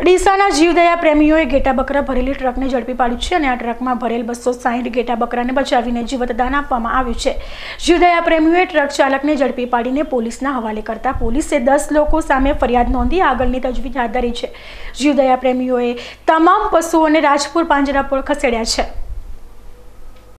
ડીસાના જીવદયા પ્રેમીઓએ ઘેટા બકરા ભરેલી ટ્રકને ઝડપી પાડ્યું છે અને આ ટ્રકમાં ભરેલ 260 ઘેટા બકરાને બચાવીને જીવતદાન આપવામાં આવ્યું છે। જીવદયા પ્રેમીઓએ ટ્રક ચાલકને ઝડપી પાડીને પોલીસના હવાલે કરતા પોલીસે 10 લોકો સામે ફરિયાદ નોંધી આગળની તજવીજ હાથ ધરી છે। જીવદયા પ્રેમીઓએ તમામ પશુઓને રાજપુર પાંજરાપોળ ખસેડ્યા છે।